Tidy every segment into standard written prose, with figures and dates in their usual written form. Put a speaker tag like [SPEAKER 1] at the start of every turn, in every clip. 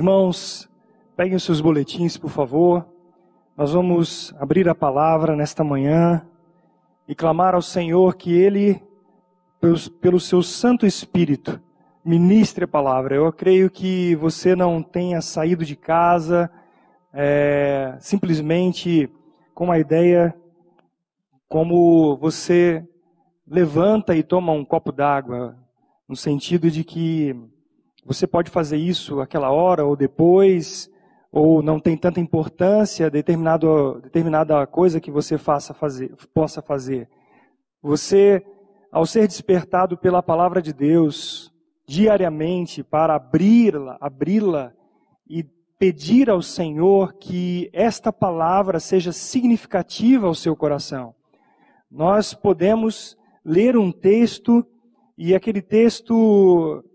[SPEAKER 1] Irmãos, peguem os seus boletins, por favor. Nós vamos abrir a palavra nesta manhã e clamar ao Senhor que Ele, pelo seu Santo Espírito, ministre a palavra. Eu creio que você não tenha saído de casa simplesmente com a ideia como você levanta e toma um copo d'água, no sentido de que você pode fazer isso aquela hora ou depois, ou não tem tanta importância determinada coisa que você possa fazer. Você, ao ser despertado pela palavra de Deus diariamente para abri-la e pedir ao Senhor que esta palavra seja significativa ao seu coração. Nós podemos ler um texto e aquele texto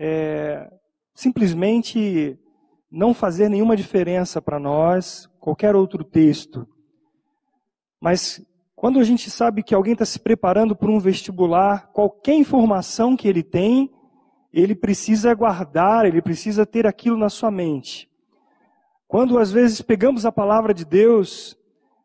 [SPEAKER 1] simplesmente não fazer nenhuma diferença para nós, qualquer outro texto. Mas quando a gente sabe que alguém está se preparando para um vestibular, qualquer informação que ele tem, ele precisa guardar, ele precisa ter aquilo na sua mente. Quando às vezes pegamos a palavra de Deus,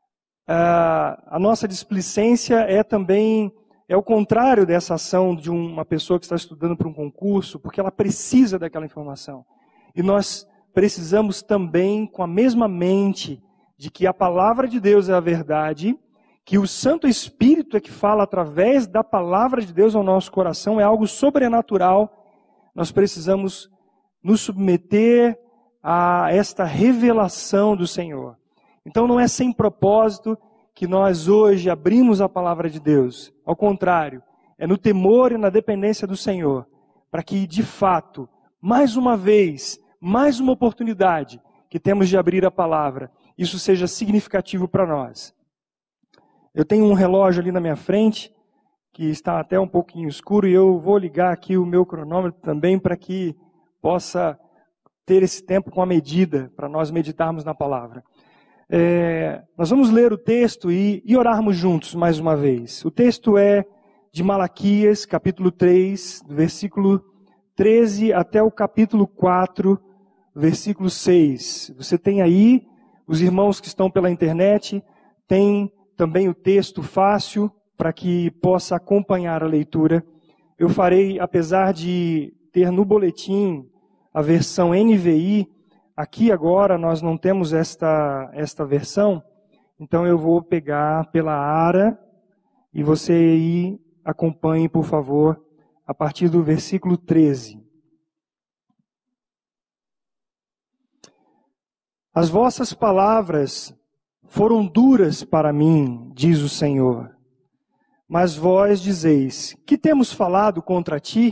[SPEAKER 1] a nossa displicência é o contrário dessa ação de uma pessoa que está estudando para um concurso, porque ela precisa daquela informação. E nós precisamos também, com a mesma mente, de que a palavra de Deus é a verdade, que o Santo Espírito é que fala através da palavra de Deus ao nosso coração, é algo sobrenatural. Nós precisamos nos submeter a esta revelação do Senhor. Então não é sem propósito que nós hoje abrimos a palavra de Deus. Ao contrário, é no temor e na dependência do Senhor, para que de fato, mais uma vez, mais uma oportunidade que temos de abrir a palavra, isso seja significativo para nós. Eu tenho um relógio ali na minha frente, que está até um pouquinho escuro, e eu vou ligar aqui o meu cronômetro também para que possa ter esse tempo com a medida, para nós meditarmos na palavra. Nós vamos ler o texto e orarmos juntos mais uma vez. O texto é de Malaquias, capítulo 3, do versículo 13 até o capítulo 4, versículo 6. Você tem aí, os irmãos que estão pela internet, tem também o texto fácil para que possa acompanhar a leitura. Eu farei, apesar de ter no boletim a versão NVI, aqui agora nós não temos esta versão, então eu vou pegar pela ARA e você aí acompanhe, por favor, a partir do versículo 13. As vossas palavras foram duras para mim, diz o Senhor, mas vós dizeis, que temos falado contra ti?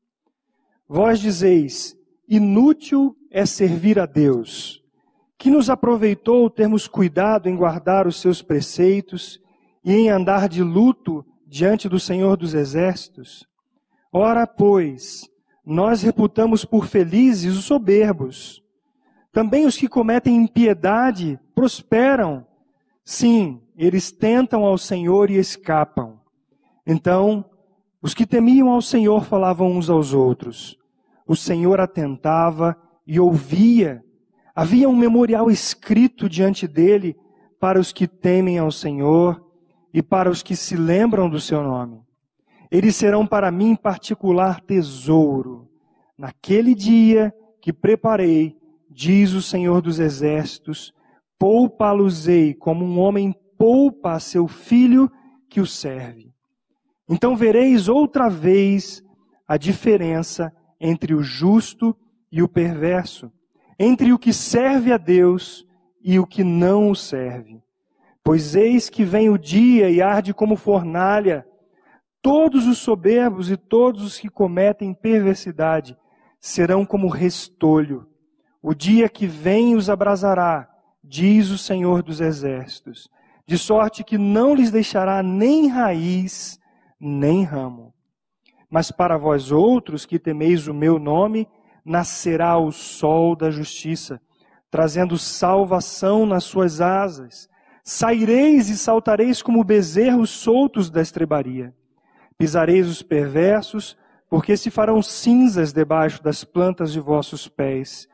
[SPEAKER 1] Vós dizeis, inútil é servir a Deus. Que nos aproveitou termos cuidado em guardar os seus preceitos e em andar de luto diante do Senhor dos Exércitos? Ora, pois, nós reputamos por felizes os soberbos. Também os que cometem impiedade prosperam. Sim, eles tentam ao Senhor e escapam. Então, os que temiam ao Senhor falavam uns aos outros. O Senhor atentava e ouvia. Havia um memorial escrito diante dele para os que temem ao Senhor e para os que se lembram do seu nome. Eles serão para mim particular tesouro. Naquele dia que preparei, diz o Senhor dos Exércitos, poupa-los-ei como um homem poupa a seu filho que o serve. Então vereis outra vez a diferença entre o justo e o perverso, entre o que serve a Deus e o que não o serve. Pois eis que vem o dia e arde como fornalha. Todos os soberbos e todos os que cometem perversidade serão como restolho. O dia que vem os abrasará, diz o Senhor dos Exércitos, de sorte que não lhes deixará nem raiz, nem ramo. Mas para vós outros que temeis o meu nome, nascerá o sol da justiça, trazendo salvação nas suas asas. Saireis e saltareis como bezerros soltos da estrebaria. Pisareis os perversos, porque se farão cinzas debaixo das plantas de vossos pés.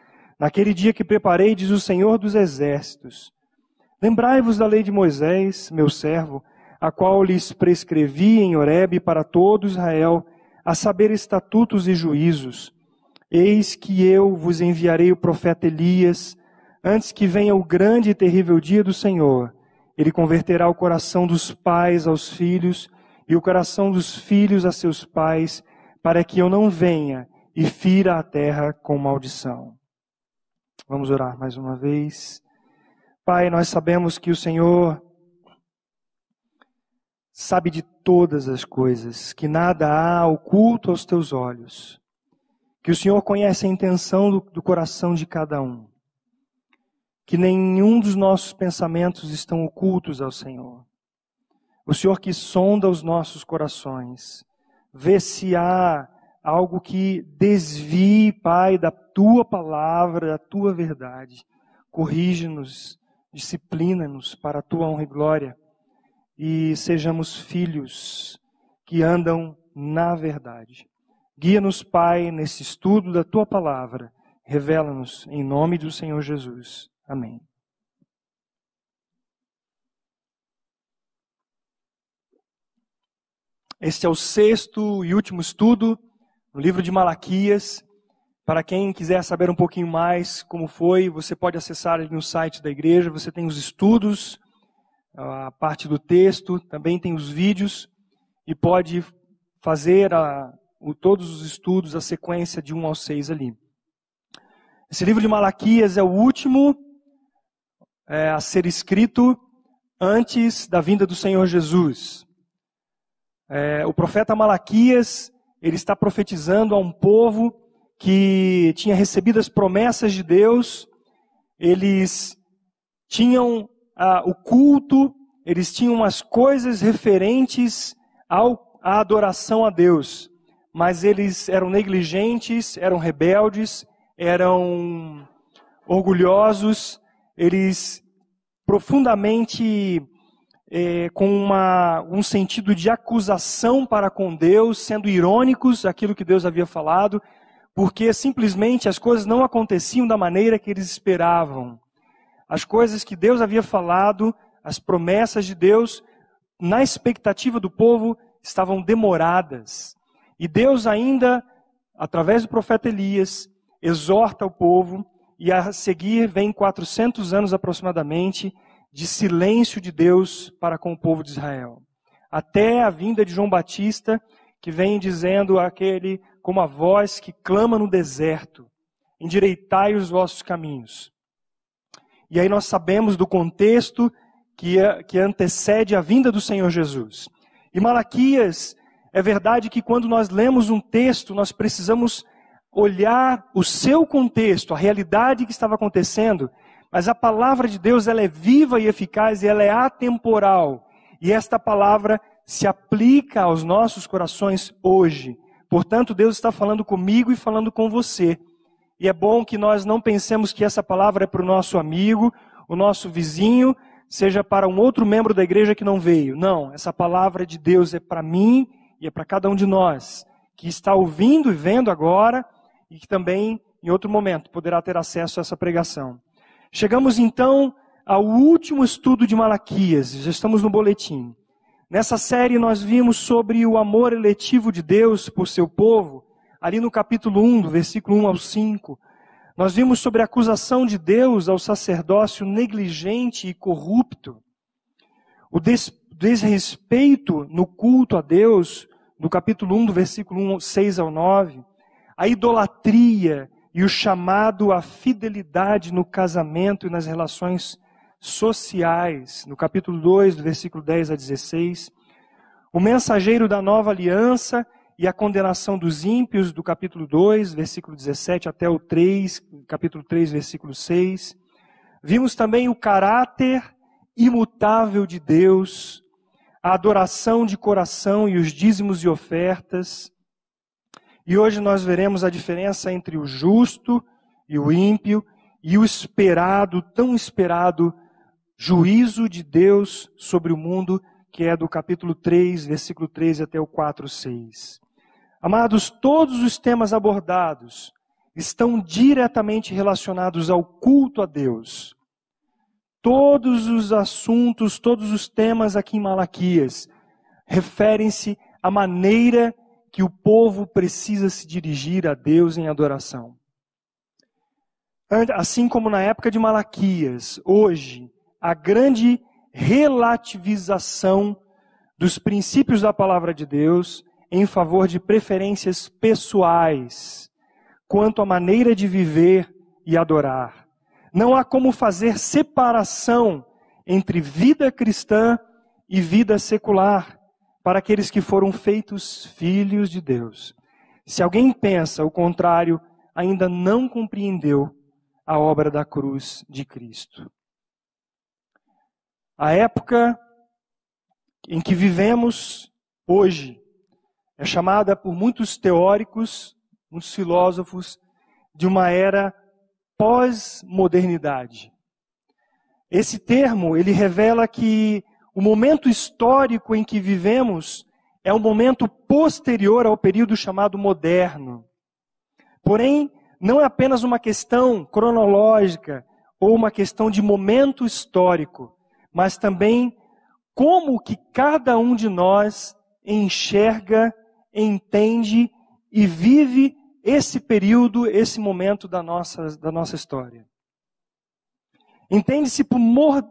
[SPEAKER 1] naquele dia que preparei, diz o Senhor dos Exércitos. Lembrai-vos da lei de Moisés, meu servo, a qual lhes prescrevi em Horebe para todo Israel, a saber estatutos e juízos. Eis que eu vos enviarei o profeta Elias, antes que venha o grande e terrível dia do Senhor. Ele converterá o coração dos pais aos filhos e o coração dos filhos a seus pais, para que eu não venha e fira a terra com maldição. Vamos orar mais uma vez. Pai, nós sabemos que o Senhor sabe de todas as coisas, que nada há oculto aos teus olhos, que o Senhor conhece a intenção do coração de cada um, que nenhum dos nossos pensamentos estão ocultos ao Senhor. O Senhor que sonda os nossos corações, vê se há algo que desvie, Pai, da Tua palavra, da Tua verdade. Corrige-nos, disciplina-nos para a Tua honra e glória e sejamos filhos que andam na verdade. Guia-nos, Pai, nesse estudo da Tua palavra. Revela-nos em nome do Senhor Jesus. Amém. Este é o sexto e último estudo no livro de Malaquias. Para quem quiser saber um pouquinho mais como foi, você pode acessar ali no site da igreja. Você tem os estudos, a parte do texto, também tem os vídeos e pode fazer todos os estudos, a sequência de 1 ao 6 ali. Esse livro de Malaquias é o último a ser escrito antes da vinda do Senhor Jesus. O profeta Malaquias, ele está profetizando a um povo que tinha recebido as promessas de Deus. Eles tinham o culto, eles tinham as coisas referentes à adoração a Deus, mas eles eram negligentes, eram rebeldes, eram orgulhosos, eles profundamente com um sentido de acusação para com Deus, sendo irônicos aquilo que Deus havia falado, porque simplesmente as coisas não aconteciam da maneira que eles esperavam. As coisas que Deus havia falado, as promessas de Deus, na expectativa do povo, estavam demoradas. E Deus ainda, através do profeta Elias, exorta o povo, e a seguir vem 400 anos aproximadamente de silêncio de Deus para com o povo de Israel. Até a vinda de João Batista, que vem dizendo aquele como a voz que clama no deserto, endireitai os vossos caminhos. E aí nós sabemos do contexto que antecede a vinda do Senhor Jesus. E Malaquias, é verdade que quando nós lemos um texto, nós precisamos olhar o seu contexto, a realidade que estava acontecendo, mas a palavra de Deus, ela é viva e eficaz e ela é atemporal. E esta palavra se aplica aos nossos corações hoje. Portanto, Deus está falando comigo e falando com você. E é bom que nós não pensemos que essa palavra é para o nosso amigo, o nosso vizinho, seja para um outro membro da igreja que não veio. Não, essa palavra de Deus é para mim e é para cada um de nós, que está ouvindo e vendo agora, e que também, em outro momento, poderá ter acesso a essa pregação. Chegamos então ao último estudo de Malaquias, já estamos no boletim. Nessa série nós vimos sobre o amor eletivo de Deus por seu povo, ali no capítulo 1, do versículo 1 ao 5. Nós vimos sobre a acusação de Deus ao sacerdócio negligente e corrupto. O desrespeito no culto a Deus, no capítulo 1, do versículo 6 ao 9. A idolatria e o chamado à fidelidade no casamento e nas relações sociais, no capítulo 2, do versículo 10 a 16. O mensageiro da nova aliança e a condenação dos ímpios, do capítulo 2, versículo 17 até o 3, capítulo 3, versículo 6. Vimos também o caráter imutável de Deus, a adoração de coração e os dízimos e ofertas. E hoje nós veremos a diferença entre o justo e o ímpio e o esperado, tão esperado, juízo de Deus sobre o mundo, que é do capítulo 3, versículo 13 até o 4, 6. Amados, todos os temas abordados estão diretamente relacionados ao culto a Deus. Todos os assuntos, todos os temas aqui em Malaquias referem-se à maneira que o povo precisa se dirigir a Deus em adoração. Assim como na época de Malaquias, hoje, a grande relativização dos princípios da palavra de Deus em favor de preferências pessoais quanto à maneira de viver e adorar. Não há como fazer separação entre vida cristã e vida secular para aqueles que foram feitos filhos de Deus. Se alguém pensa o contrário, ainda não compreendeu a obra da cruz de Cristo. A época em que vivemos hoje é chamada por muitos teóricos, muitos filósofos, de uma era pós-modernidade. Esse termo, ele revela que o momento histórico em que vivemos é um momento posterior ao período chamado moderno. Porém, não é apenas uma questão cronológica ou uma questão de momento histórico, mas também como que cada um de nós enxerga, entende e vive esse período, esse momento da nossa história. Entende-se por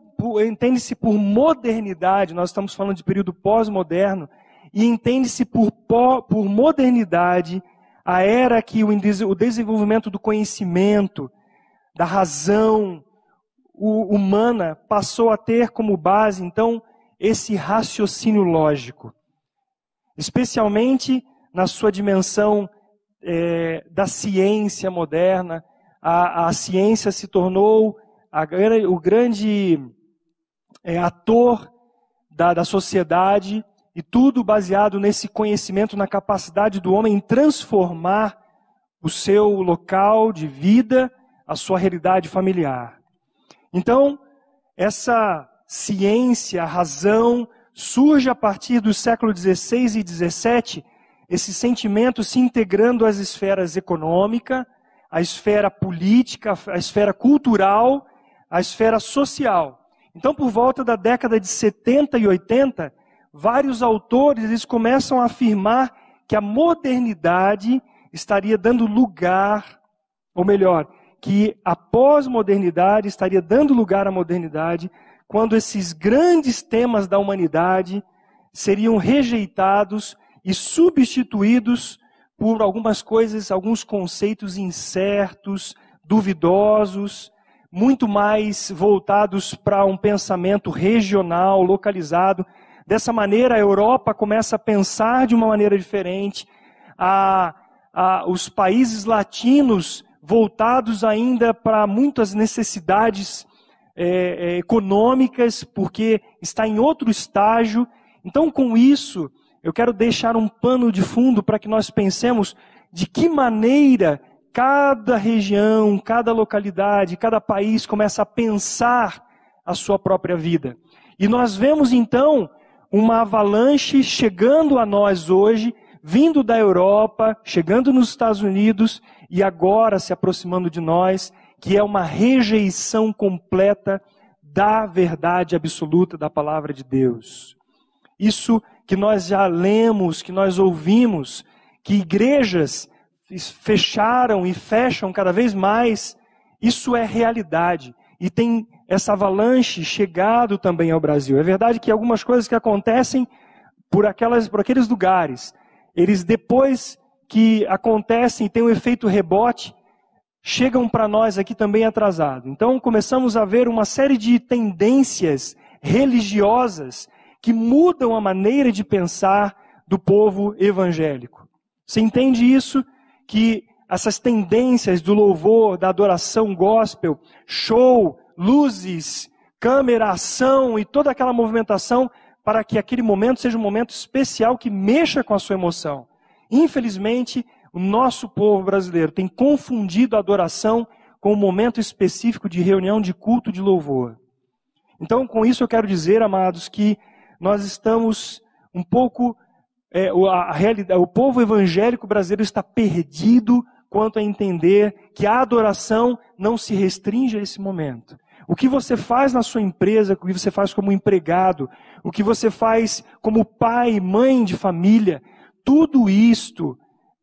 [SPEAKER 1] modernidade, nós estamos falando de período pós-moderno, e entende-se por modernidade a era que o desenvolvimento do conhecimento, da razão humana passou a ter como base, então, esse raciocínio lógico. Especialmente na sua dimensão da ciência moderna, a ciência se tornou o grande ator da sociedade, e tudo baseado nesse conhecimento, na capacidade do homem em transformar o seu local de vida, a sua realidade familiar. Então, essa ciência, a razão, surge a partir do século XVI e XVII, esse sentimento se integrando às esferas econômica, à esfera política, à esfera cultural, à esfera social. Então, por volta da década de 70 e 80, vários autores eles começam a afirmar que a modernidade estaria dando lugar, ou melhor, que a pós-modernidade estaria dando lugar à modernidade, quando esses grandes temas da humanidade seriam rejeitados e substituídos por algumas coisas, alguns conceitos incertos, duvidosos, muito mais voltados para um pensamento regional, localizado. Dessa maneira, a Europa começa a pensar de uma maneira diferente. Os países latinos, voltados ainda para muitas necessidades econômicas, porque está em outro estágio. Então, com isso, eu quero deixar um pano de fundo para que nós pensemos de que maneira cada região, cada localidade, cada país começa a pensar a sua própria vida. E nós vemos, então, uma avalanche chegando a nós hoje, vindo da Europa, chegando nos Estados Unidos e agora se aproximando de nós, que é uma rejeição completa da verdade absoluta da palavra de Deus. Isso que nós já lemos, que nós ouvimos, que igrejas fecharam e fecham cada vez mais, isso é realidade. E tem essa avalanche chegado também ao Brasil. É verdade que algumas coisas que acontecem por aqueles lugares, eles depois que acontecem e tem um efeito rebote, chegam para nós aqui também atrasado. Então começamos a ver uma série de tendências religiosas que mudam a maneira de pensar do povo evangélico. Você entende isso? Que essas tendências do louvor, da adoração gospel, show, luzes, câmera, ação e toda aquela movimentação para que aquele momento seja um momento especial que mexa com a sua emoção. Infelizmente, o nosso povo brasileiro tem confundido a adoração com um momento específico de reunião de culto de louvor. Então, com isso eu quero dizer, amados, que nós estamos o povo evangélico brasileiro está perdido quanto a entender que a adoração não se restringe a esse momento. O que você faz na sua empresa, o que você faz como empregado, o que você faz como pai, mãe de família, tudo isto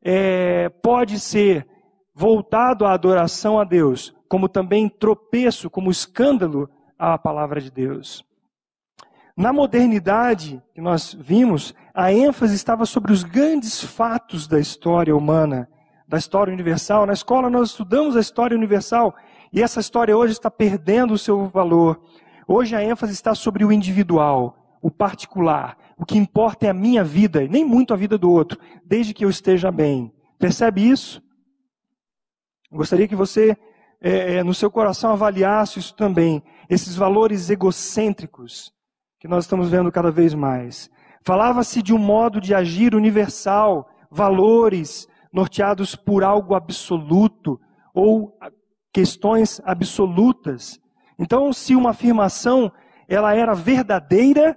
[SPEAKER 1] pode ser voltado à adoração a Deus, como também tropeço, como escândalo à palavra de Deus. Na modernidade que nós vimos, a ênfase estava sobre os grandes fatos da história humana, da história universal. Na escola nós estudamos a história universal e essa história hoje está perdendo o seu valor. Hoje a ênfase está sobre o individual, o particular. O que importa é a minha vida, nem muito a vida do outro, desde que eu esteja bem. Percebe isso? Gostaria que você, no seu coração, avaliasse isso também. Esses valores egocêntricos que nós estamos vendo cada vez mais. Falava-se de um modo de agir universal, valores norteados por algo absoluto ou questões absolutas. Então, se uma afirmação ela era verdadeira,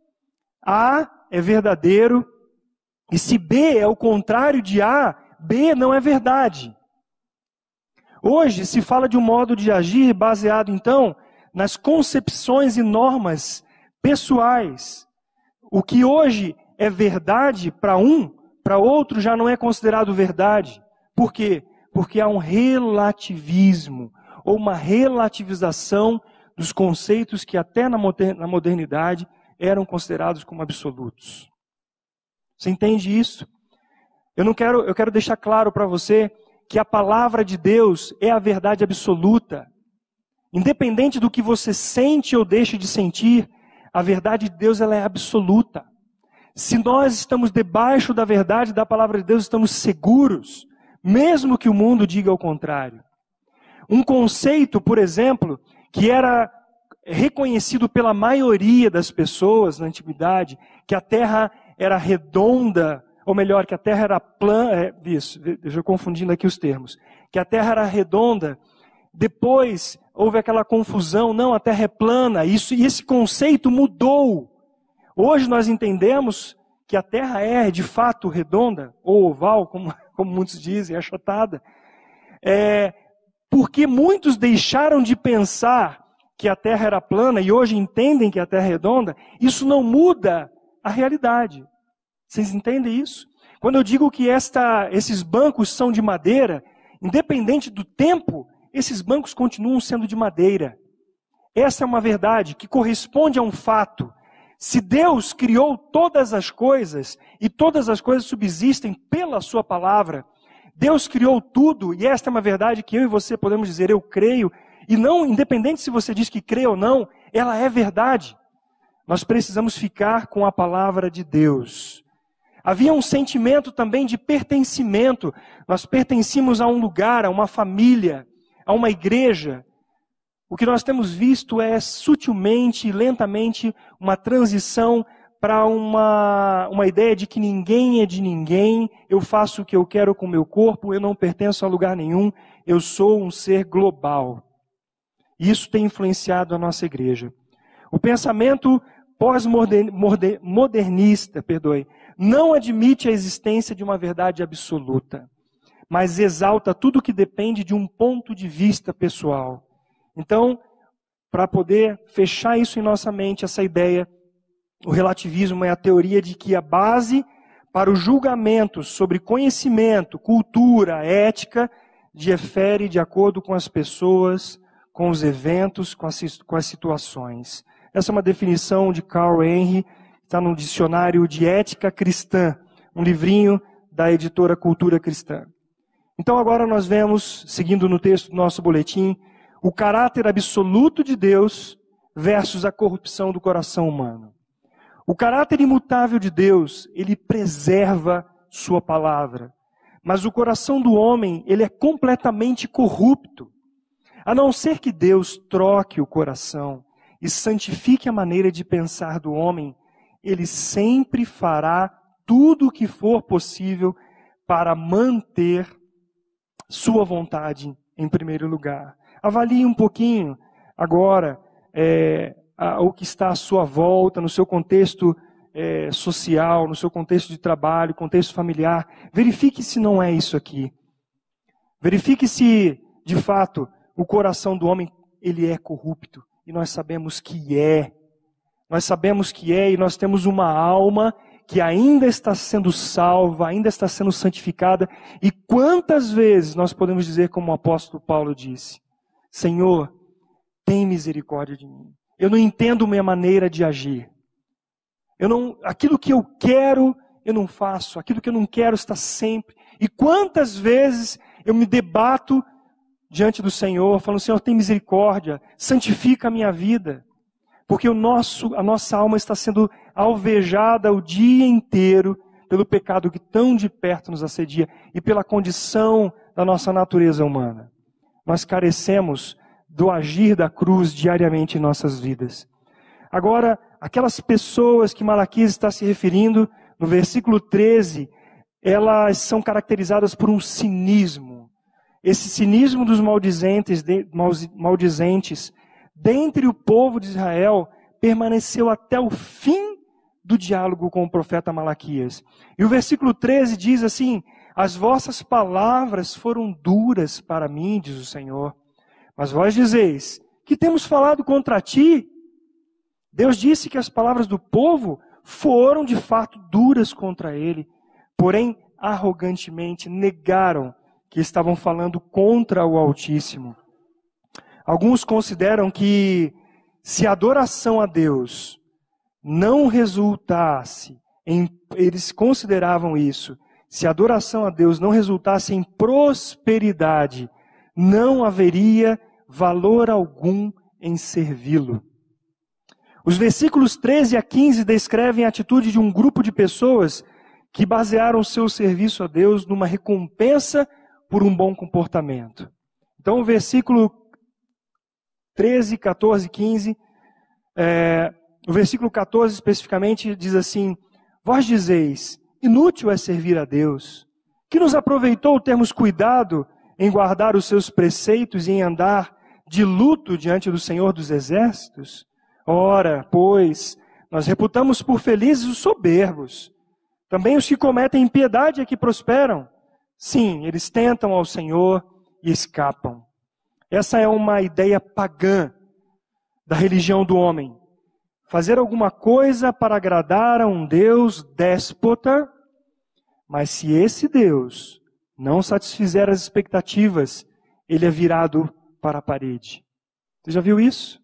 [SPEAKER 1] A é verdadeiro, e se B é o contrário de A, B não é verdade. Hoje se fala de um modo de agir baseado, então, nas concepções e normas pessoais. O que hoje é verdade para um, para outro já não é considerado verdade. Por quê? Porque há um relativismo, ou uma relativização dos conceitos que até na modernidade eram considerados como absolutos. Você entende isso? Eu quero deixar claro para você que a palavra de Deus é a verdade absoluta. Independente do que você sente ou deixe de sentir, a verdade de Deus ela é absoluta. Se nós estamos debaixo da verdade da palavra de Deus, estamos seguros, mesmo que o mundo diga o contrário. Um conceito, por exemplo, que era reconhecido pela maioria das pessoas na antiguidade, que a terra era redonda, ou melhor, que a terra era plana, deixa eu confundindo aqui os termos, que a terra era redonda, depois houve aquela confusão, não, a terra é plana, e esse conceito mudou. Hoje nós entendemos que a terra é de fato redonda, ou oval, como muitos dizem, achatada, porque muitos deixaram de pensar que a terra era plana e hoje entendem que a terra é redonda. Isso não muda a realidade. Vocês entendem isso? Quando eu digo que esses bancos são de madeira, independente do tempo, esses bancos continuam sendo de madeira. Essa é uma verdade que corresponde a um fato. Se Deus criou todas as coisas, e todas as coisas subsistem pela sua palavra, Deus criou tudo, e esta é uma verdade que eu e você podemos dizer, eu creio, e não, independente se você diz que crê ou não, ela é verdade. Nós precisamos ficar com a palavra de Deus. Havia um sentimento também de pertencimento. Nós pertencíamos a um lugar, a uma família, a uma igreja. O que nós temos visto é sutilmente e lentamente uma transição para uma ideia de que ninguém é de ninguém, eu faço o que eu quero com o meu corpo, eu não pertenço a lugar nenhum, eu sou um ser global. Isso tem influenciado a nossa igreja. O pensamento pós-modernista, não admite a existência de uma verdade absoluta, mas exalta tudo que depende de um ponto de vista pessoal. Então, para poder fechar isso em nossa mente, essa ideia, o relativismo é a teoria de que a base para o julgamento sobre conhecimento, cultura, ética, difere de acordo com as pessoas, com os eventos, com as situações. Essa é uma definição de Carl Henry, está no Dicionário de Ética Cristã, um livrinho da editora Cultura Cristã. Então agora nós vemos, seguindo no texto do nosso boletim, o caráter absoluto de Deus versus a corrupção do coração humano. O caráter imutável de Deus, ele preserva sua palavra. Mas o coração do homem, ele é completamente corrupto. A não ser que Deus troque o coração e santifique a maneira de pensar do homem, ele sempre fará tudo o que for possível para manter sua vontade em primeiro lugar. Avalie um pouquinho agora o que está à sua volta, no seu contexto social, no seu contexto de trabalho, contexto familiar. Verifique se não é isso aqui. Verifique se, de fato, o coração do homem ele é corrupto. E nós sabemos que é. Nós sabemos que é, e nós temos uma alma que ainda está sendo salva, ainda está sendo santificada. E quantas vezes nós podemos dizer, como o apóstolo Paulo disse: Senhor, tem misericórdia de mim. Eu não entendo minha maneira de agir. Aquilo que eu quero, eu não faço. Aquilo que eu não quero está sempre. E quantas vezes eu me debato diante do Senhor, falando: Senhor, tem misericórdia, santifica a minha vida. Porque a nossa alma está sendo alvejada o dia inteiro pelo pecado que tão de perto nos assedia e pela condição da nossa natureza humana. Nós carecemos do agir da cruz diariamente em nossas vidas. Agora, aquelas pessoas que Malaquias está se referindo, no versículo 13, elas são caracterizadas por um cinismo. Esse cinismo dos maldizentes dentre o povo de Israel permaneceu até o fim do diálogo com o profeta Malaquias. E o versículo 13 diz assim: as vossas palavras foram duras para mim, diz o Senhor, mas vós dizeis, que temos falado contra ti? Deus disse que as palavras do povo foram de fato duras contra ele, porém arrogantemente negaram que estavam falando contra o Altíssimo. Alguns consideram que se a adoração a Deus não resultasse eles consideravam isso, se a adoração a Deus não resultasse em prosperidade, não haveria valor algum em servi-lo. Os versículos 13 a 15 descrevem a atitude de um grupo de pessoas que basearam seu serviço a Deus numa recompensa por um bom comportamento. Então o versículo 13, 14, 15, o versículo 14 especificamente diz assim: vós dizeis, inútil é servir a Deus, que nos aproveitou termos cuidado em guardar os seus preceitos e em andar de luto diante do Senhor dos Exércitos? Ora, pois, nós reputamos por felizes os soberbos, também os que cometem impiedade é que prosperam. Sim, eles tentam ao Senhor e escapam. Essa é uma ideia pagã da religião do homem. Fazer alguma coisa para agradar a um Deus déspota, mas se esse Deus não satisfizer as expectativas, ele é virado para a parede. Você já viu isso?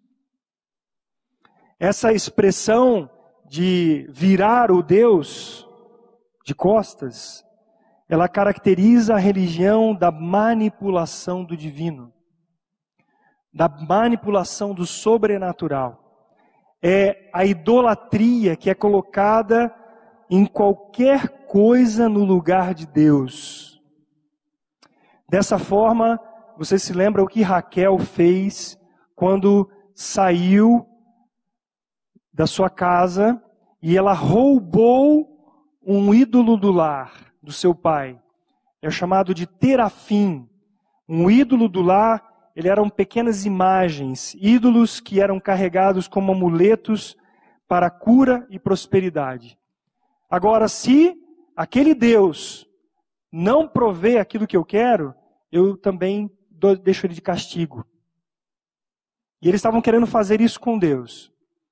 [SPEAKER 1] Essa expressão de virar o Deus de costas, ela caracteriza a religião da manipulação do divino, da manipulação do sobrenatural. É a idolatria que é colocada em qualquer coisa no lugar de Deus. Dessa forma, você se lembra o que Raquel fez quando saiu da sua casa e ela roubou um ídolo do lar do seu pai. É chamado de terafim. Um ídolo do lar, ele eram pequenas imagens, ídolos que eram carregados como amuletos para cura e prosperidade. Agora, se aquele Deus não provê aquilo que eu quero, eu também deixo ele de castigo. E eles estavam querendo fazer isso com Deus.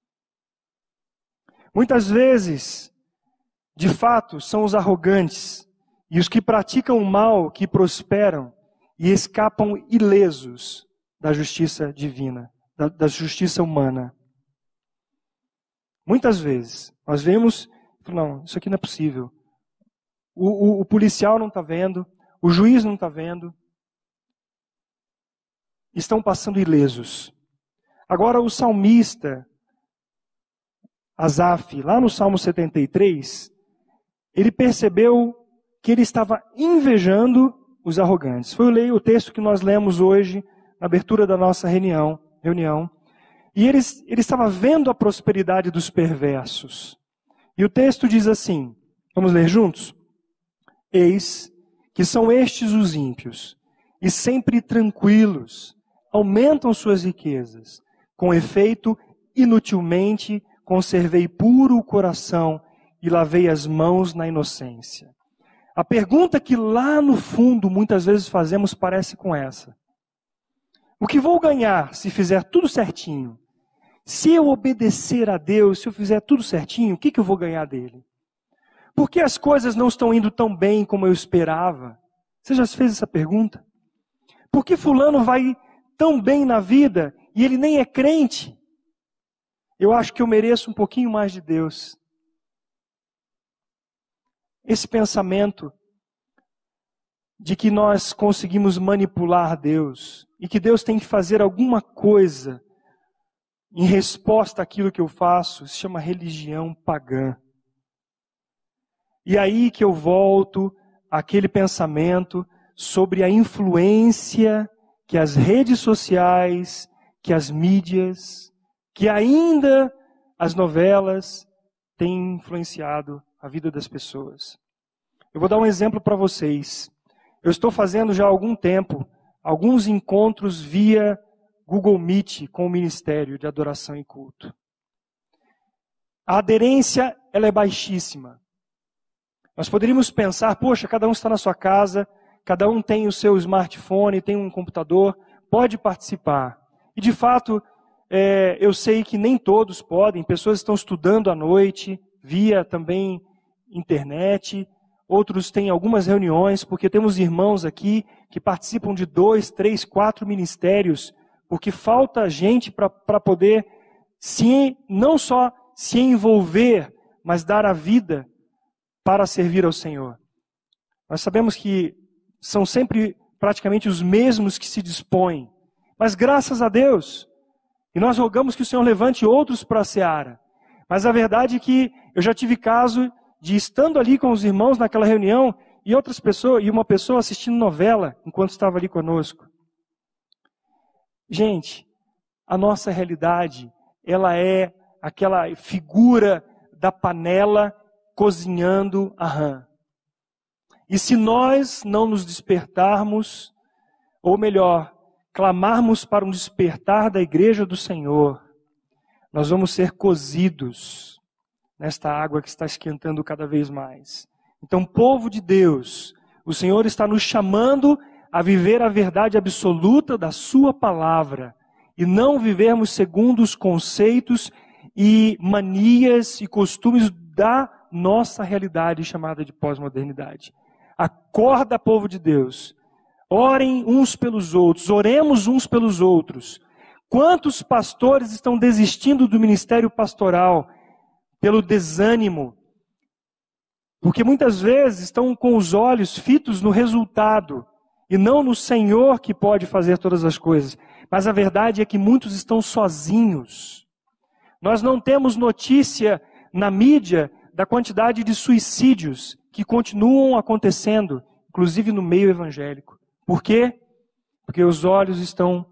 [SPEAKER 1] Muitas vezes, de fato, são os arrogantes e os que praticam o mal que prosperam e escapam ilesos da justiça divina, da justiça humana. Muitas vezes, nós vemos, não, isso aqui não é possível. O policial não está vendo, o juiz não está vendo. Estão passando ilesos. Agora o salmista, Asaf, lá no Salmo 73, ele percebeu que ele estava invejando os arrogantes. Foi o texto que nós lemos hoje, na abertura da nossa reunião. E ele estava vendo a prosperidade dos perversos. E o texto diz assim, vamos ler juntos? Eis que são estes os ímpios, e sempre tranquilos, aumentam suas riquezas. Com efeito, inutilmente conservei puro o coração e lavei as mãos na inocência. A pergunta que lá no fundo muitas vezes fazemos parece com essa: o que vou ganhar se fizer tudo certinho? Se eu obedecer a Deus, se eu fizer tudo certinho, o que eu vou ganhar dele? Por que as coisas não estão indo tão bem como eu esperava? Você já se fez essa pergunta? Por que fulano vai tão bem na vida e ele nem é crente? Eu acho que eu mereço um pouquinho mais de Deus. Esse pensamento de que nós conseguimos manipular Deus e que Deus tem que fazer alguma coisa em resposta àquilo que eu faço, se chama religião pagã. E aí que eu volto àquele pensamento sobre a influência que as redes sociais, que as mídias, que ainda as novelas têm influenciado a vida das pessoas. Eu vou dar um exemplo para vocês. Eu estou fazendo já há algum tempo alguns encontros via Google Meet com o Ministério de Adoração e Culto. A aderência ela é baixíssima. Nós poderíamos pensar, poxa, cada um está na sua casa, cada um tem o seu smartphone, tem um computador, pode participar. E de fato, eu sei que nem todos podem, pessoas estão estudando à noite, via também internet, outros têm algumas reuniões, porque temos irmãos aqui que participam de 2, 3, 4 ministérios, porque falta gente para poder não só se envolver, mas dar a vida para servir ao Senhor. Nós sabemos que são sempre praticamente os mesmos que se dispõem, mas graças a Deus, e nós rogamos que o Senhor levante outros para a seara. Mas a verdade é que eu já tive caso de estando ali com os irmãos naquela reunião e outras pessoas, e uma pessoa assistindo novela enquanto estava ali conosco. Gente, a nossa realidade, ela é aquela figura da panela cozinhando a rã. E se nós não nos despertarmos, ou melhor, clamarmos para um despertar da igreja do Senhor, nós vamos ser cozidos nesta água que está esquentando cada vez mais. Então, povo de Deus, o Senhor está nos chamando a viver a verdade absoluta da sua palavra e não vivermos segundo os conceitos e manias e costumes da nossa realidade chamada de pós-modernidade. Acorda, povo de Deus. Orem uns pelos outros, oremos uns pelos outros. Quantos pastores estão desistindo do ministério pastoral pelo desânimo? Porque muitas vezes estão com os olhos fitos no resultado e não no Senhor que pode fazer todas as coisas. Mas a verdade é que muitos estão sozinhos. Nós não temos notícia na mídia da quantidade de suicídios que continuam acontecendo, inclusive no meio evangélico. Por quê? Porque os olhos estão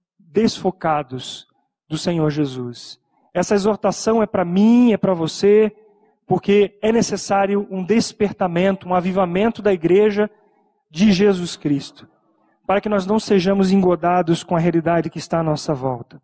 [SPEAKER 1] desfocados do Senhor Jesus. Essa exortação é para mim, é para você, porque é necessário um despertamento, um avivamento da igreja de Jesus Cristo, para que nós não sejamos engodados com a realidade que está à nossa volta.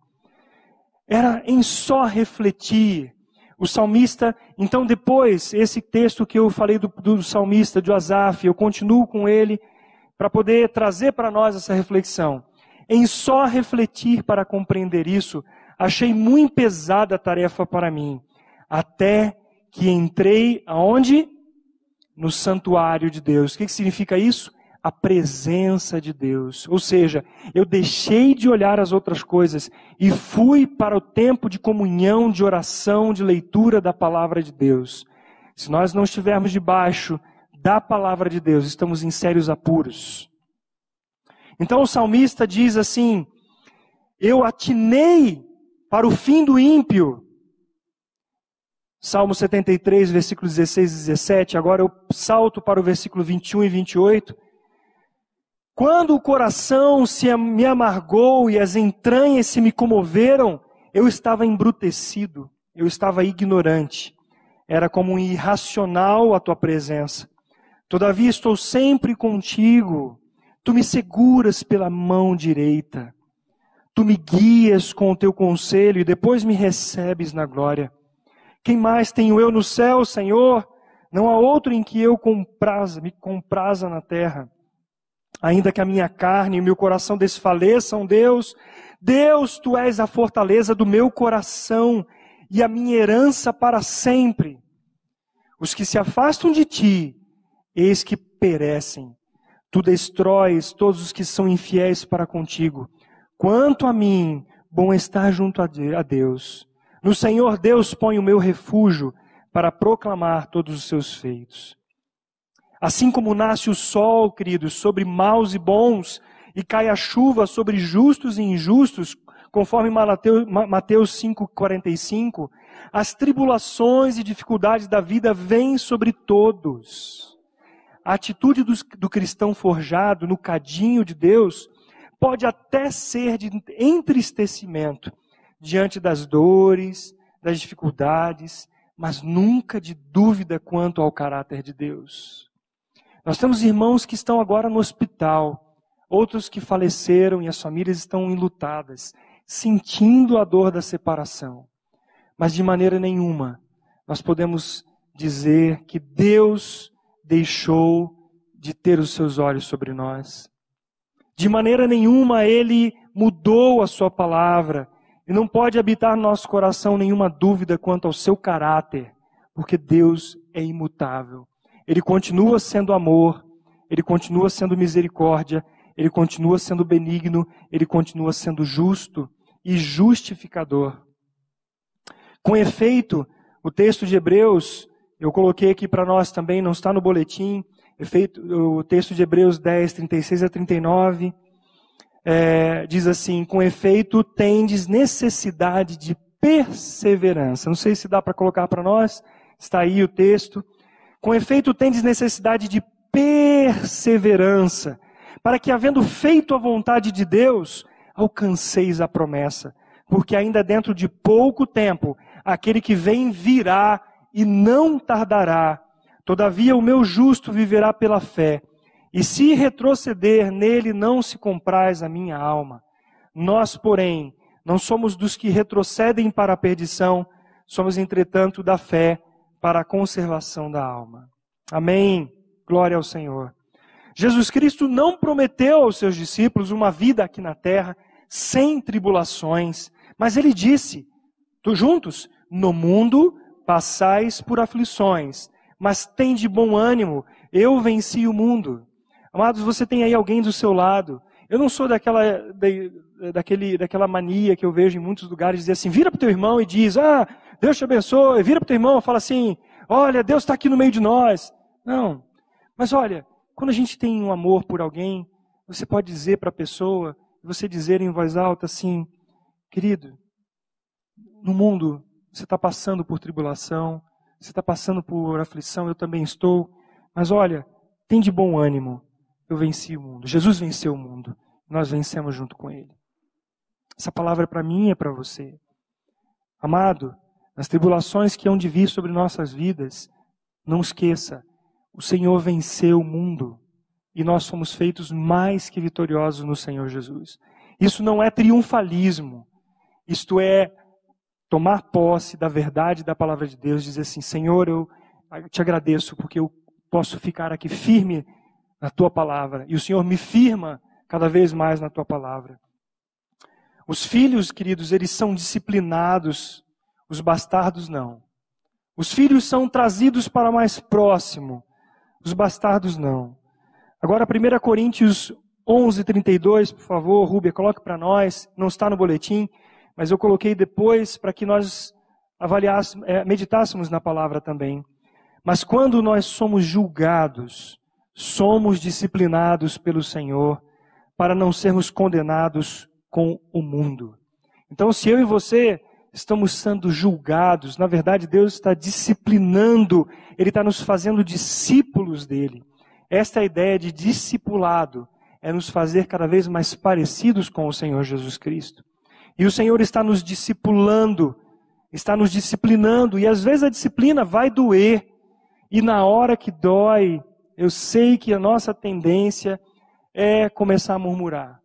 [SPEAKER 1] Era em só refletir. O salmista, então depois, esse texto que eu falei do salmista, de Asaf, eu continuo com ele, para poder trazer para nós essa reflexão. Em só refletir para compreender isso, achei muito pesada a tarefa para mim. Até que entrei aonde? No santuário de Deus. O que significa isso? A presença de Deus. Ou seja, eu deixei de olhar as outras coisas e fui para o tempo de comunhão, de oração, de leitura da palavra de Deus. Se nós não estivermos debaixo da palavra de Deus, estamos em sérios apuros. Então o salmista diz assim: eu atinei para o fim do ímpio. Salmo 73, versículos 16 e 17. Agora eu salto para o versículo 21 e 28. Quando o coração me amargou e as entranhas se me comoveram, eu estava embrutecido, eu estava ignorante. Era como um irracional a tua presença. Todavia estou sempre contigo. Tu me seguras pela mão direita. Tu me guias com o teu conselho e depois me recebes na glória. Quem mais tenho eu no céu, Senhor? Não há outro em que eu me compraza na terra. Ainda que a minha carne e o meu coração desfaleçam, Deus, Tu és a fortaleza do meu coração e a minha herança para sempre. Os que se afastam de Ti, eis que perecem. Tu destróis todos os que são infiéis para contigo. Quanto a mim, bom estar junto a Deus. No Senhor Deus põe o meu refúgio para proclamar todos os seus feitos. Assim como nasce o sol, queridos, sobre maus e bons, e cai a chuva sobre justos e injustos, conforme Mateus 5,45, as tribulações e dificuldades da vida vêm sobre todos. A atitude do cristão forjado no cadinho de Deus pode até ser de entristecimento diante das dores, das dificuldades, mas nunca de dúvida quanto ao caráter de Deus. Nós temos irmãos que estão agora no hospital, outros que faleceram e as famílias estão enlutadas, sentindo a dor da separação. Mas de maneira nenhuma nós podemos dizer que Deus deixou de ter os seus olhos sobre nós. De maneira nenhuma Ele mudou a sua palavra e não pode habitar no nosso coração nenhuma dúvida quanto ao seu caráter, porque Deus é imutável. Ele continua sendo amor, Ele continua sendo misericórdia, Ele continua sendo benigno, Ele continua sendo justo e justificador. Com efeito, o texto de Hebreus, eu coloquei aqui para nós também, não está no boletim, o texto de Hebreus 10, 36 a 39, diz assim: com efeito tendes necessidade de perseverança. Não sei se dá para colocar para nós, está aí o texto. Com efeito tendes necessidade de perseverança, para que, havendo feito a vontade de Deus, alcanceis a promessa. Porque ainda dentro de pouco tempo, aquele que vem virá e não tardará. Todavia o meu justo viverá pela fé. E se retroceder, nele não se compraz a minha alma. Nós, porém, não somos dos que retrocedem para a perdição, somos, entretanto, da fé para a conservação da alma. Amém. Glória ao Senhor. Jesus Cristo não prometeu aos seus discípulos uma vida aqui na terra sem tribulações, mas Ele disse, juntos, no mundo passais por aflições, mas tende bom ânimo, eu venci o mundo. Amados, você tem aí alguém do seu lado. Eu não sou daquela mania que eu vejo em muitos lugares, dizer assim, vira para o teu irmão e diz, Deus te abençoe, vira para o teu irmão e fala assim, olha, Deus está aqui no meio de nós. Não, mas olha, quando a gente tem um amor por alguém, você pode dizer para a pessoa, você dizer em voz alta assim, querido, no mundo você está passando por tribulação, você está passando por aflição, eu também estou, mas olha, tem de bom ânimo, eu venci o mundo, Jesus venceu o mundo, nós vencemos junto com Ele. Essa palavra é para mim e é para você. Amado, nas tribulações que hão de vir sobre nossas vidas, não esqueça, o Senhor venceu o mundo e nós fomos feitos mais que vitoriosos no Senhor Jesus. Isso não é triunfalismo, isto é tomar posse da verdade da palavra de Deus, dizer assim, Senhor, eu te agradeço porque eu posso ficar aqui firme na Tua palavra e o Senhor me firma cada vez mais na Tua palavra. Os filhos, queridos, eles são disciplinados, os bastardos não. Os filhos são trazidos para mais próximo, os bastardos não. Agora 1 Coríntios 11:32, por favor, Rúbia, coloque para nós, não está no boletim, mas eu coloquei depois para que nós meditássemos na palavra também. Mas quando nós somos julgados, somos disciplinados pelo Senhor, para não sermos condenados com o mundo. Então, se eu e você estamos sendo julgados, na verdade Deus está disciplinando, Ele está nos fazendo discípulos dEle. Esta é a ideia de discipulado, é nos fazer cada vez mais parecidos com o Senhor Jesus Cristo. E o Senhor está nos discipulando, está nos disciplinando, e às vezes a disciplina vai doer, e na hora que dói, eu sei que a nossa tendência é começar a murmurar.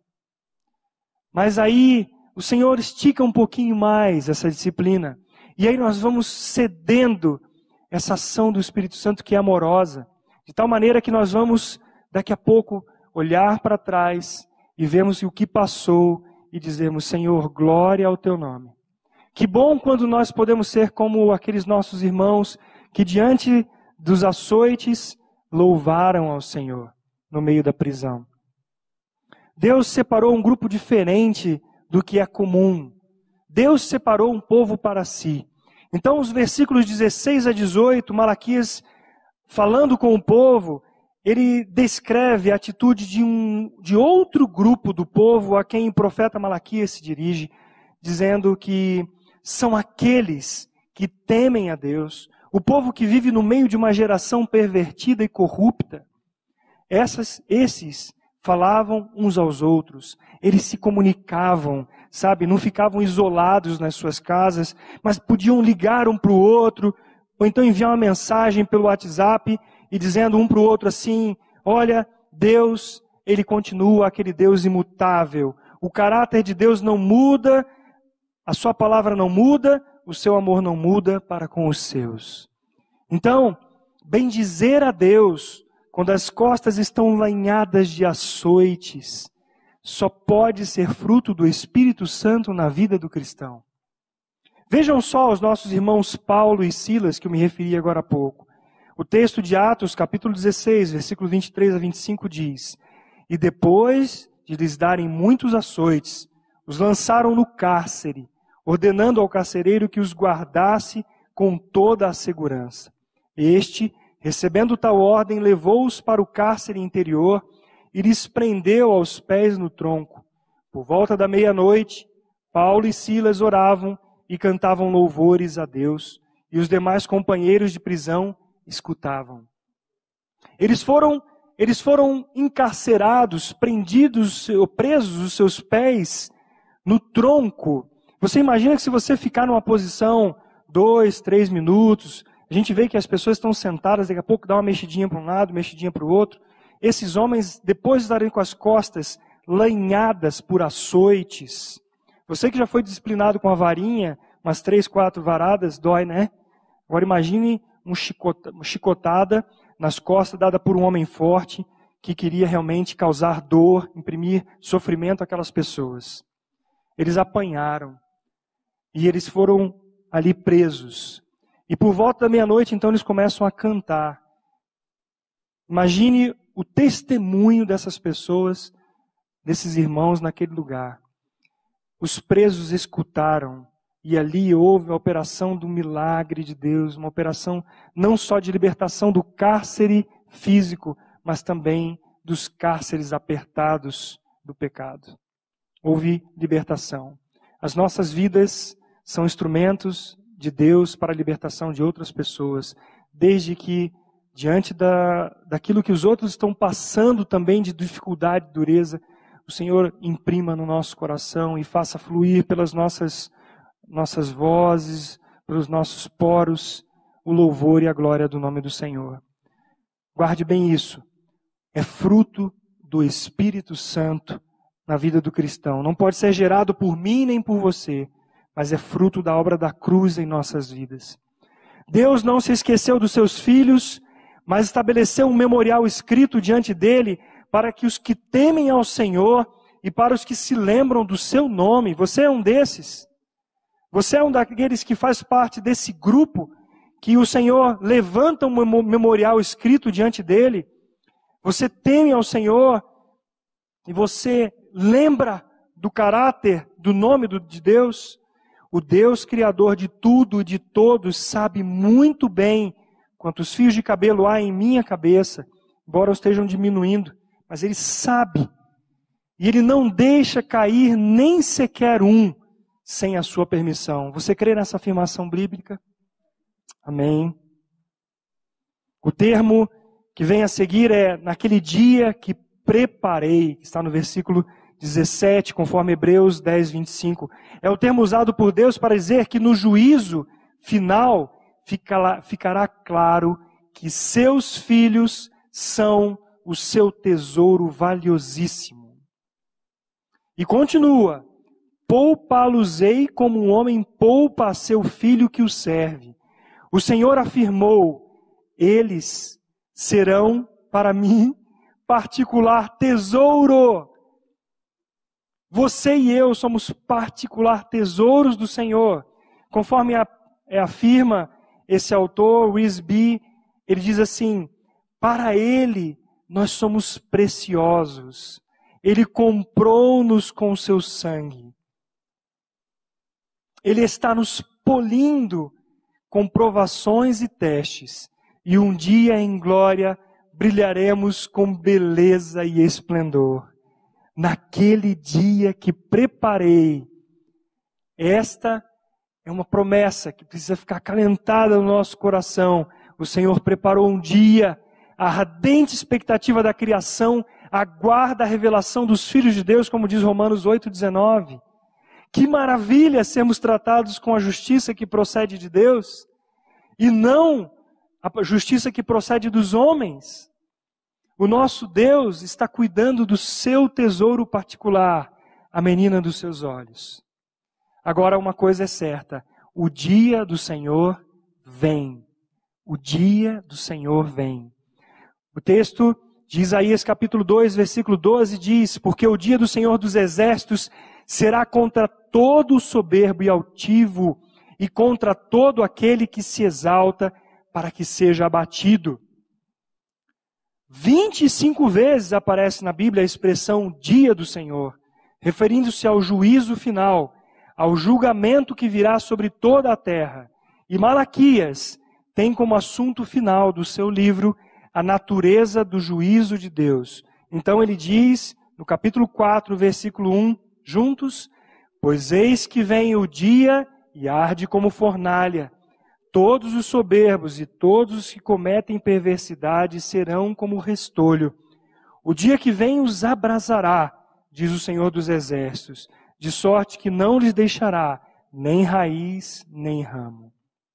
[SPEAKER 1] Mas aí o Senhor estica um pouquinho mais essa disciplina. E aí nós vamos cedendo essa ação do Espírito Santo que é amorosa, de tal maneira que nós vamos, daqui a pouco, olhar para trás e vemos o que passou e dizemos, Senhor, glória ao teu nome. Que bom quando nós podemos ser como aqueles nossos irmãos que diante dos açoites louvaram ao Senhor no meio da prisão. Deus separou um grupo diferente do que é comum. Deus separou um povo para si. Então, os versículos 16 a 18, Malaquias, falando com o povo, ele descreve a atitude de outro grupo do povo a quem o profeta Malaquias se dirige, dizendo que são aqueles que temem a Deus, o povo que vive no meio de uma geração pervertida e corrupta. Esses falavam uns aos outros, eles se comunicavam, sabe? Não ficavam isolados nas suas casas, mas podiam ligar um para o outro, ou então enviar uma mensagem pelo WhatsApp e dizendo um para o outro assim, olha, Deus, Ele continua aquele Deus imutável, o caráter de Deus não muda, a sua palavra não muda, o seu amor não muda para com os seus. Então, bendizer a Deus, quando as costas estão lanhadas de açoites, só pode ser fruto do Espírito Santo na vida do cristão. Vejam só os nossos irmãos Paulo e Silas, que eu me referi agora há pouco. O texto de Atos, capítulo 16, versículo 23 a 25 diz, e depois de lhes darem muitos açoites, os lançaram no cárcere, ordenando ao carcereiro que os guardasse com toda a segurança. Este, recebendo tal ordem, levou-os para o cárcere interior e lhes prendeu aos pés no tronco. Por volta da meia-noite, Paulo e Silas oravam e cantavam louvores a Deus, e os demais companheiros de prisão escutavam. Eles foram encarcerados, prendidos, presos os seus pés no tronco. Você imagina que se você ficar numa posição 2, 3 minutos, a gente vê que as pessoas estão sentadas, daqui a pouco dá uma mexidinha para um lado, mexidinha para o outro. Esses homens, depois de estarem com as costas lanhadas por açoites, você que já foi disciplinado com a varinha, umas 3, 4 varadas, dói, né? Agora imagine uma chicotada nas costas dada por um homem forte que queria realmente causar dor, imprimir sofrimento àquelas pessoas. Eles apanharam e eles foram ali presos. E por volta da meia-noite, então, eles começam a cantar. Imagine o testemunho dessas pessoas, desses irmãos naquele lugar. Os presos escutaram, e ali houve a operação do milagre de Deus, uma operação não só de libertação do cárcere físico, mas também dos cárceres apertados do pecado. Houve libertação. As nossas vidas são instrumentos de Deus para a libertação de outras pessoas, desde que, diante daquilo que os outros estão passando também de dificuldade, dureza, o Senhor imprima no nosso coração e faça fluir pelas nossas vozes, pelos nossos poros, o louvor e a glória do nome do Senhor. Guarde bem isso. É fruto do Espírito Santo na vida do cristão. Não pode ser gerado por mim nem por você, mas é fruto da obra da cruz em nossas vidas. Deus não se esqueceu dos seus filhos, mas estabeleceu um memorial escrito diante dele para que os que temem ao Senhor e para os que se lembram do seu nome. Você é um desses. Você é um daqueles que faz parte desse grupo que o Senhor levanta um memorial escrito diante dele. Você teme ao Senhor e você lembra do caráter, do nome de Deus. O Deus Criador de tudo e de todos sabe muito bem quantos fios de cabelo há em minha cabeça, embora estejam diminuindo, mas Ele sabe. E Ele não deixa cair nem sequer um sem a sua permissão. Você crê nessa afirmação bíblica? Amém. O termo que vem a seguir é naquele dia que preparei, que está no versículo 17, conforme Hebreus 10, 25. É o termo usado por Deus para dizer que no juízo final ficará claro que seus filhos são o seu tesouro valiosíssimo. E continua, poupa-los-ei como um homem poupa a seu filho que o serve. O Senhor afirmou: eles serão para mim particular tesouro. Você e eu somos particular tesouros do Senhor. Conforme afirma esse autor, Risby, ele diz assim: para Ele nós somos preciosos. Ele comprou-nos com o seu sangue. Ele está nos polindo com provações e testes. E um dia em glória brilharemos com beleza e esplendor. Naquele dia que preparei. Esta é uma promessa que precisa ficar acalentada no nosso coração. O Senhor preparou um dia, a ardente expectativa da criação aguarda a revelação dos filhos de Deus, como diz Romanos 8,19. Que maravilha sermos tratados com a justiça que procede de Deus, e não a justiça que procede dos homens. O nosso Deus está cuidando do seu tesouro particular, a menina dos seus olhos. Agora uma coisa é certa, o dia do Senhor vem. O dia do Senhor vem. O texto de Isaías capítulo 2, versículo 12 diz: porque o dia do Senhor dos exércitos será contra todo o soberbo e altivo, e contra todo aquele que se exalta, para que seja abatido. 25 vezes aparece na Bíblia a expressão dia do Senhor, referindo-se ao juízo final, ao julgamento que virá sobre toda a terra. E Malaquias tem como assunto final do seu livro a natureza do juízo de Deus. Então ele diz, no capítulo 4, versículo 1, juntos: pois eis que vem o dia e arde como fornalha. Todos os soberbos e todos os que cometem perversidade serão como restolho. O dia que vem os abrasará, diz o Senhor dos Exércitos, de sorte que não lhes deixará nem raiz, nem ramo.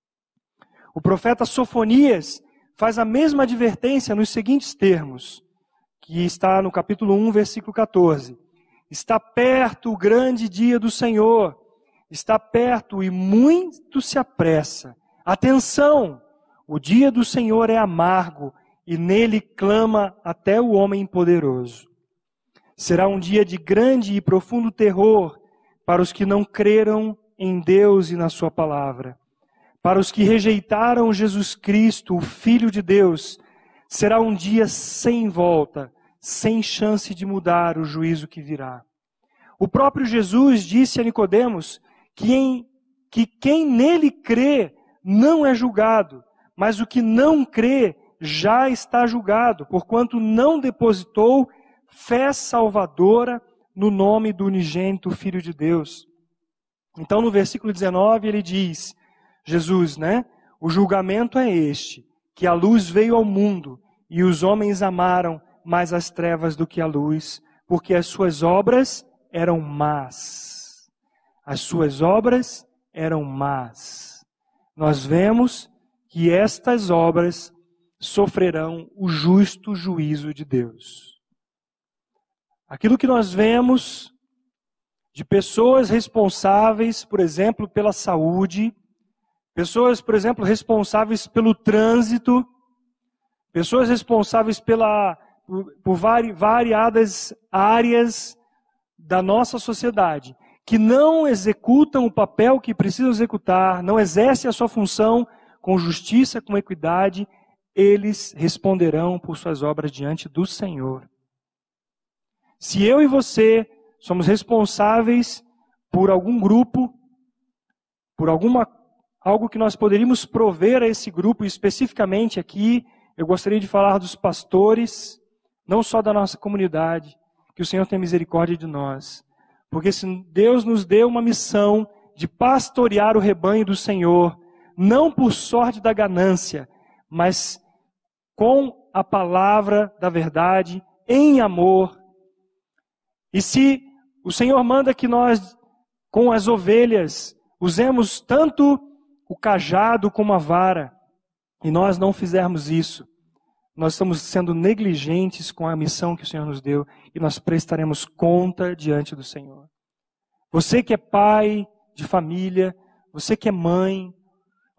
[SPEAKER 1] O profeta Sofonias faz a mesma advertência nos seguintes termos, que está no capítulo 1, versículo 14. Está perto o grande dia do Senhor, está perto e muito se apressa. Atenção, o dia do Senhor é amargo e nele clama até o homem poderoso. Será um dia de grande e profundo terror para os que não creram em Deus e na sua palavra. Para os que rejeitaram Jesus Cristo, o Filho de Deus, será um dia sem volta, sem chance de mudar o juízo que virá. O próprio Jesus disse a Nicodemos que quem nele crê não é julgado, mas o que não crê já está julgado, porquanto não depositou fé salvadora no nome do unigênito Filho de Deus. Então no versículo 19 ele diz, Jesus, o julgamento é este, que a luz veio ao mundo e os homens amaram mais as trevas do que a luz, porque as suas obras eram más. As suas obras eram más. Nós vemos que estas obras sofrerão o justo juízo de Deus. Aquilo que nós vemos de pessoas responsáveis, por exemplo, pela saúde, pessoas, por exemplo, responsáveis pelo trânsito, pessoas responsáveis por variadas áreas da nossa sociedade, que não executam o papel que precisam executar, não exercem a sua função com justiça, com equidade, eles responderão por suas obras diante do Senhor. Se eu e você somos responsáveis por algum grupo, por algo que nós poderíamos prover a esse grupo, especificamente aqui, eu gostaria de falar dos pastores, não só da nossa comunidade, que o Senhor tenha misericórdia de nós. Porque se Deus nos deu uma missão de pastorear o rebanho do Senhor, não por sorte da ganância, mas com a palavra da verdade, em amor. E se o Senhor manda que nós, com as ovelhas, usemos tanto o cajado como a vara, e nós não fizermos isso, nós estamos sendo negligentes com a missão que o Senhor nos deu e nós prestaremos conta diante do Senhor. Você que é pai de família, você que é mãe,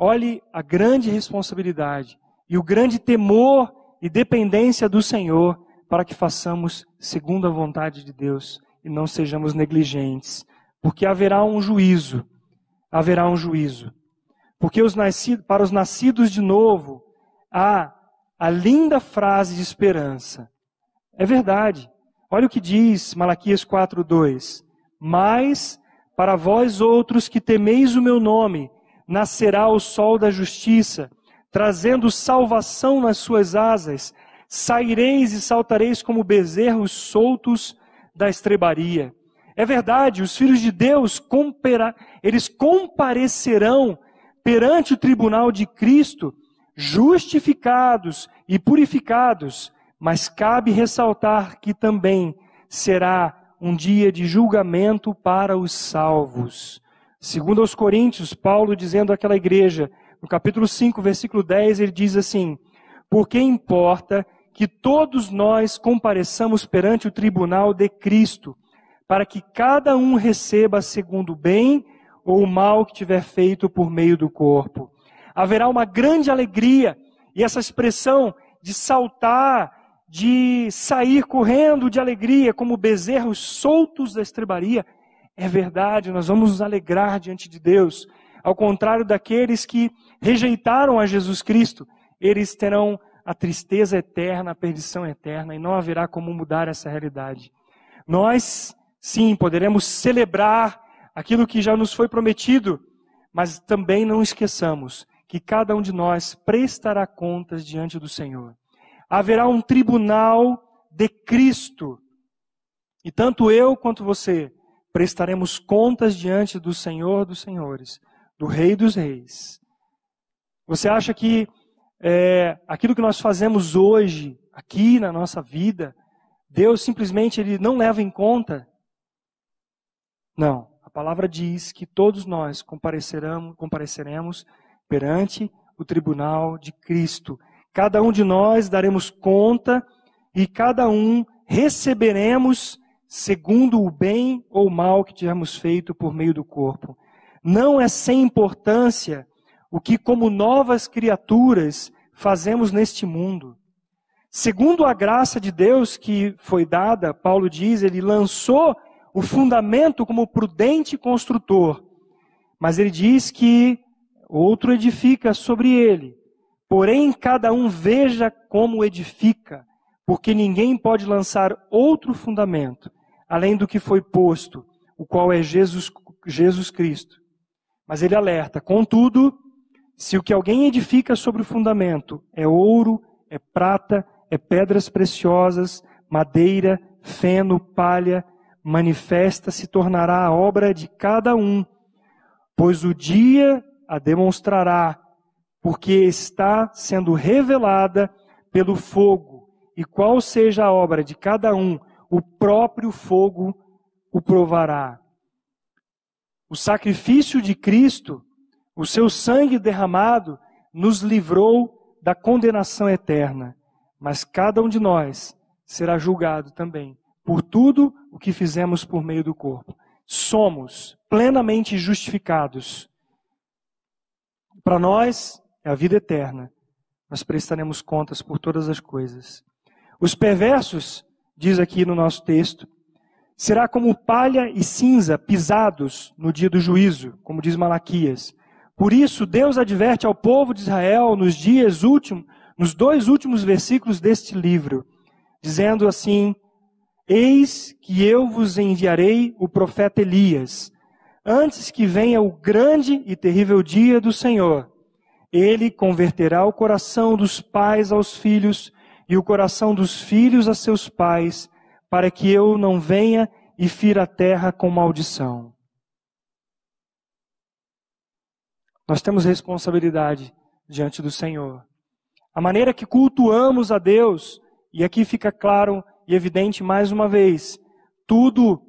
[SPEAKER 1] Olhe a grande responsabilidade e o grande temor e dependência do Senhor para que façamos segundo a vontade de Deus e não sejamos negligentes. Porque haverá um juízo. Haverá um juízo. Porque para os nascidos de novo, há a linda frase de esperança. É verdade. Olha o que diz Malaquias 4:2. Mas para vós outros que temeis o meu nome, nascerá o sol da justiça, trazendo salvação nas suas asas. Saireis e saltareis como bezerros soltos da estrebaria. É verdade, os filhos de Deus eles comparecerão perante o tribunal de Cristo, justificados e purificados, mas cabe ressaltar que também será um dia de julgamento para os salvos. Segundo aos Coríntios, Paulo dizendo àquela igreja, no capítulo 5, versículo 10, ele diz assim: porque importa que todos nós compareçamos perante o tribunal de Cristo, para que cada um receba segundo o bem ou o mal que tiver feito por meio do corpo. Haverá uma grande alegria, e essa expressão de saltar, de sair correndo de alegria, como bezerros soltos da estrebaria, é verdade, nós vamos nos alegrar diante de Deus. Ao contrário daqueles que rejeitaram a Jesus Cristo, eles terão a tristeza eterna, a perdição eterna, e não haverá como mudar essa realidade. Nós, sim, poderemos celebrar aquilo que já nos foi prometido, mas também não esqueçamos que cada um de nós prestará contas diante do Senhor. Haverá um tribunal de Cristo, e tanto eu quanto você prestaremos contas diante do Senhor dos Senhores, do Rei dos Reis. Você acha que aquilo que nós fazemos hoje, aqui na nossa vida, Deus simplesmente ele não leva em conta? Não. A palavra diz que todos nós compareceremos perante o tribunal de Cristo. Cada um de nós daremos conta e cada um receberemos segundo o bem ou o mal que tivermos feito por meio do corpo. Não é sem importância o que, como novas criaturas, fazemos neste mundo. Segundo a graça de Deus que foi dada, Paulo diz, ele lançou o fundamento como prudente construtor. Mas ele diz que outro edifica sobre ele. Porém, cada um veja como edifica, porque ninguém pode lançar outro fundamento, além do que foi posto, o qual é Jesus Cristo. Mas ele alerta, contudo, se o que alguém edifica sobre o fundamento é ouro, é prata, é pedras preciosas, madeira, feno, palha, manifesta se tornará a obra de cada um, pois o dia a demonstrará, porque está sendo revelada pelo fogo, e qual seja a obra de cada um, o próprio fogo o provará. O sacrifício de Cristo, o seu sangue derramado, nos livrou da condenação eterna, mas cada um de nós será julgado também por tudo o que fizemos por meio do corpo. Somos plenamente justificados. Para nós é a vida eterna. Nós prestaremos contas por todas as coisas. Os perversos, diz aqui no nosso texto, será como palha e cinza pisados no dia do juízo, como diz Malaquias. Por isso, Deus adverte ao povo de Israel nos 2 últimos versículos deste livro, dizendo assim: eis que eu vos enviarei o profeta Elias, antes que venha o grande e terrível dia do Senhor. Ele converterá o coração dos pais aos filhos e o coração dos filhos a seus pais, para que eu não venha e fira a terra com maldição. Nós temos responsabilidade diante do Senhor. A maneira que cultuamos a Deus, e aqui fica claro e evidente mais uma vez, tudo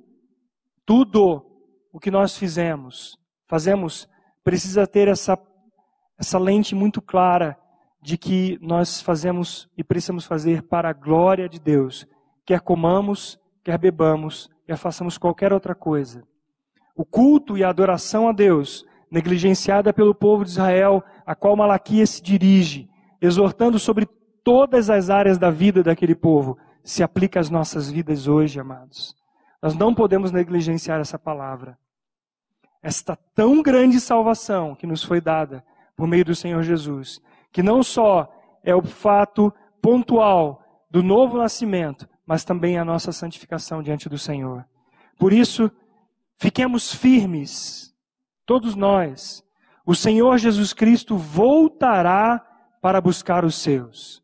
[SPEAKER 1] o que nós fazemos, precisa ter essa lente muito clara de que nós fazemos e precisamos fazer para a glória de Deus. Quer comamos, quer bebamos, quer façamos qualquer outra coisa. O culto e a adoração a Deus negligenciada pelo povo de Israel, a qual Malaquias se dirige, exortando sobre todas as áreas da vida daquele povo, se aplica às nossas vidas hoje, amados. Nós não podemos negligenciar essa palavra. Esta tão grande salvação que nos foi dada por meio do Senhor Jesus, que não só é o fato pontual do novo nascimento, mas também a nossa santificação diante do Senhor. Por isso, fiquemos firmes, todos nós. O Senhor Jesus Cristo voltará para buscar os seus.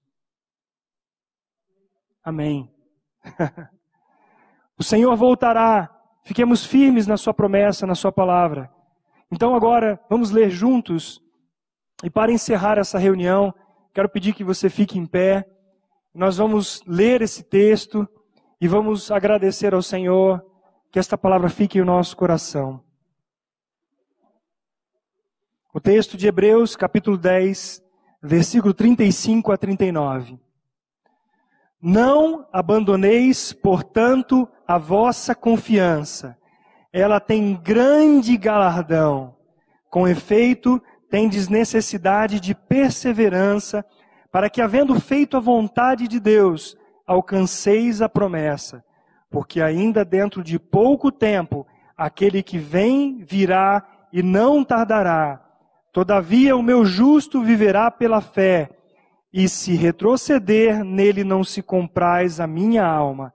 [SPEAKER 1] Amém. O Senhor voltará. Fiquemos firmes na sua promessa, na sua palavra. Então agora, vamos ler juntos. E para encerrar essa reunião, quero pedir que você fique em pé. Nós vamos ler esse texto e vamos agradecer ao Senhor que esta palavra fique em nosso coração. O texto de Hebreus, capítulo 10, versículo 35 a 39. Não abandoneis, portanto, a vossa confiança. Ela tem grande galardão. Com efeito, tendes necessidade de perseverança, para que, havendo feito a vontade de Deus, alcanceis a promessa. Porque ainda dentro de pouco tempo, aquele que vem virá e não tardará. Todavia o meu justo viverá pela fé, e se retroceder, nele não se compraz a minha alma.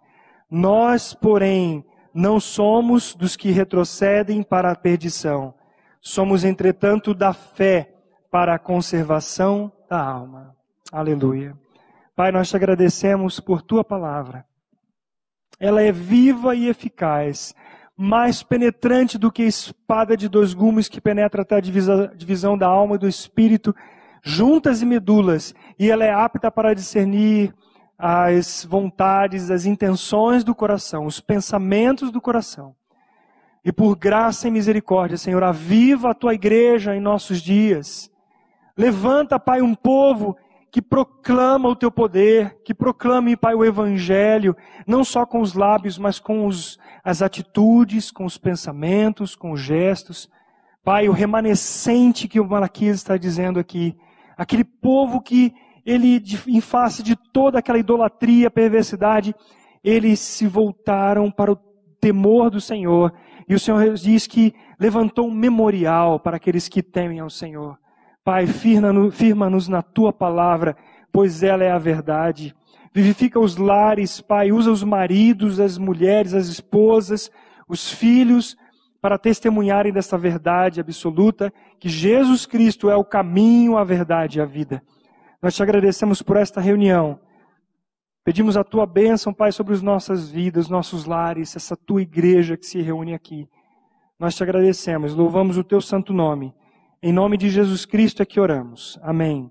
[SPEAKER 1] Nós, porém, não somos dos que retrocedem para a perdição. Somos, entretanto, da fé para a conservação da alma. Aleluia. Pai, nós te agradecemos por tua palavra. Ela é viva e eficaz, mais penetrante do que a espada de 2 gumes que penetra até a divisão da alma e do espírito, juntas e medulas, e ela é apta para discernir as vontades, as intenções do coração, os pensamentos do coração. E por graça e misericórdia, Senhor, aviva a tua igreja em nossos dias. Levanta, Pai, um povo que proclama o teu poder, que proclame, Pai, o evangelho, não só com os lábios, mas com as atitudes, com os pensamentos, com os gestos. Pai, o remanescente que o Malaquias está dizendo aqui, aquele povo que ele, em face de toda aquela idolatria, perversidade, eles se voltaram para o temor do Senhor. E o Senhor diz que levantou um memorial para aqueles que temem ao Senhor. Pai, firma-nos na tua palavra, pois ela é a verdade. Vivifica os lares, Pai, usa os maridos, as mulheres, as esposas, os filhos, para testemunharem dessa verdade absoluta, que Jesus Cristo é o caminho, a verdade e a vida. Nós te agradecemos por esta reunião. Pedimos a tua bênção, Pai, sobre as nossas vidas, nossos lares, essa tua igreja que se reúne aqui. Nós te agradecemos, louvamos o teu santo nome. Em nome de Jesus Cristo é que oramos. Amém.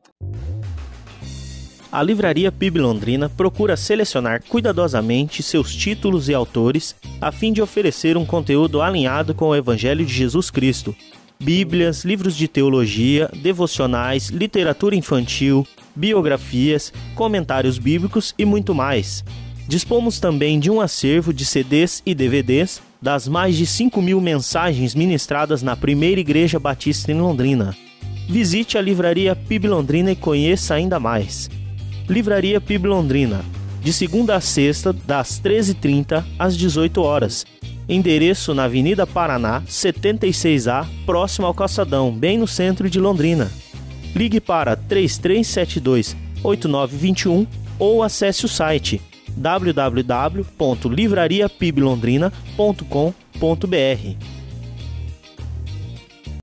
[SPEAKER 2] A Livraria PIB Londrina procura selecionar cuidadosamente seus títulos e autores a fim de oferecer um conteúdo alinhado com o Evangelho de Jesus Cristo. Bíblias, livros de teologia, devocionais, literatura infantil, biografias, comentários bíblicos e muito mais. Dispomos também de um acervo de CDs e DVDs das mais de 5.000 mensagens ministradas na Primeira Igreja Batista em Londrina. Visite a Livraria PIB Londrina e conheça ainda mais. Livraria PIB Londrina, de segunda a sexta, das 13h30 às 18 horas. Endereço na Avenida Paraná, 76A, próximo ao Calçadão, bem no centro de Londrina. Ligue para 3372-8921 ou acesse o site www.livrariapiblondrina.com.br.